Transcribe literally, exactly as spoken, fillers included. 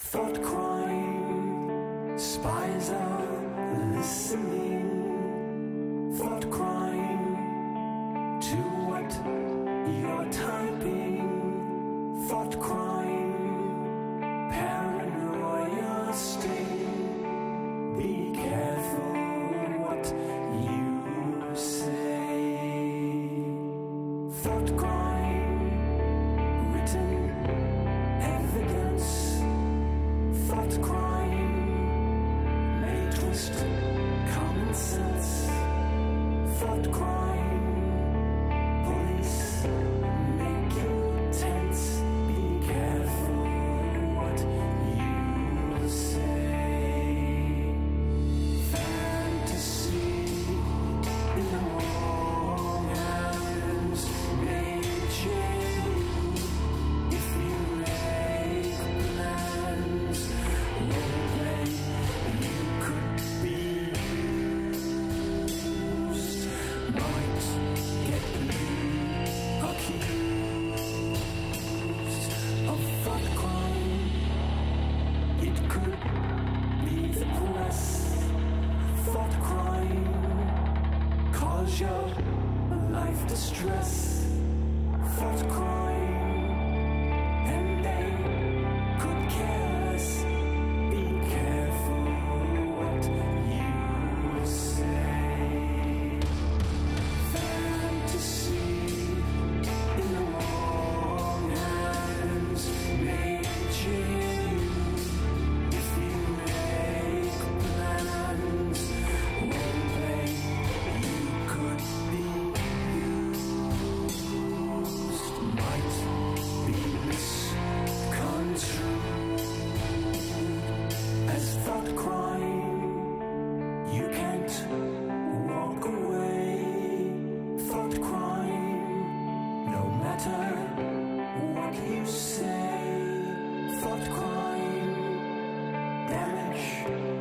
Thought crime, spies are listening. Thought crime, to what you're typing. Thought crime, paranoia sting. Be careful what you say. Thought crime, written evidence. Thought crime may twist common sense. Thought crime, police make you tense. Be careful what you say. Fantasy in the wrong hands may change if you make plans. Roleplay, you could be used. Might get you accused of thought crime. It could be the press. Thought crime, cause your life distress. Thought crime, and they could care less. Be careful what you say. Fantasy in the wrong hands may change if you make plans. Roleplay, you could be used. Might be misconstrued as thought crime. You can't walk away. Thought crime, no matter what you say. Thought crime, damage